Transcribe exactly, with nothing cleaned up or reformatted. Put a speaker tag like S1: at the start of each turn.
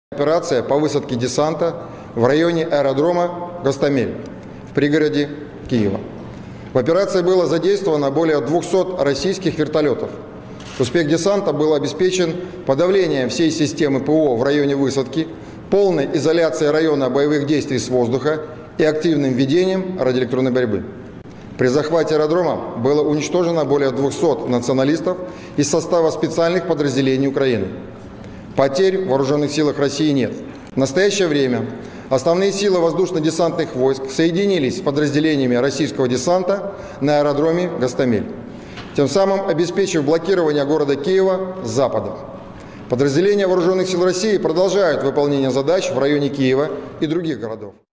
S1: Операция по высадке десанта в районе аэродрома Гостомель в пригороде Киева. В операции было задействовано более двухсот российских вертолетов. Успех десанта был обеспечен подавлением всей системы ПВО в районе высадки, полной изоляцией района боевых действий с воздуха и активным ведением радиоэлектронной борьбы. При захвате аэродрома было уничтожено более двухсот националистов из состава специальных подразделений Украины. Потерь в вооруженных силах России нет. В настоящее время основные силы воздушно-десантных войск соединились с подразделениями российского десанта на аэродроме Гостомель, тем самым обеспечив блокирование города Киева с запада. Подразделения вооруженных сил России продолжают выполнение задач в районе Киева и других городов.